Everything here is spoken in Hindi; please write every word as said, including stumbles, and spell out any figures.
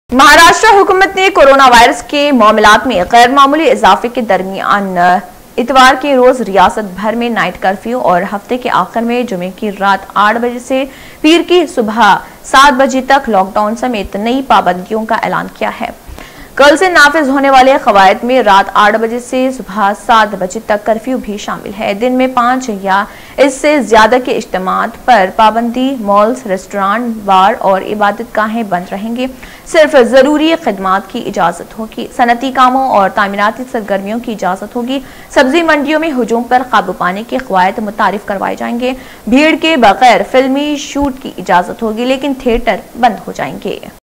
महाराष्ट्र हुकूमत ने कोरोना वायरस के मामलात में गैर मामूली इजाफे के दरमियान इतवार के रोज रियासत भर में नाइट कर्फ्यू और हफ्ते के आखिर में जुमे की रात आठ बजे से पीर की सुबह सात बजे तक लॉकडाउन समेत नई पाबंदियों का ऐलान किया है। कल से नाफिज होने वाले कवायद में रात आठ बजे से सुबह सात बजे तक कर्फ्यू भी शामिल है। दिन में पाँच या इससे ज्यादा के इज्तिमात पर पाबंदी, मॉल्स, रेस्टोरेंट, बार और इबादत गाहें बंद रहेंगे। सिर्फ जरूरी खिदमात की इजाजत होगी। सनती कामों और तामीराती सरगर्मियों की इजाजत होगी। सब्जी मंडियों में हुजूम पर काबू पाने के कवायद मुतारिफ करवाए जाएंगे। भीड़ के बगैर फिल्मी शूट की इजाजत होगी, लेकिन थिएटर बंद हो जाएंगे।